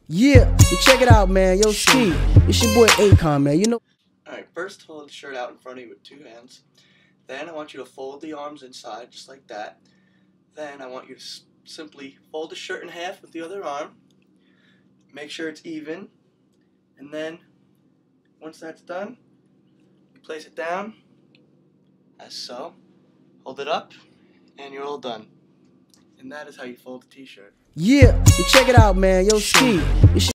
Yeah, you check it out, man. Yo, Ski, it's your boy Akon, man. You know. Alright, first hold the shirt out in front of you with two hands. Then I want you to fold the arms inside, just like that. Then I want you to simply fold the shirt in half with the other arm. Make sure it's even. And then, once that's done, you place it down, as so. Hold it up, and you're all done. And that is how you fold a t-shirt. Yeah, you check it out, man. Yo, Ski, it's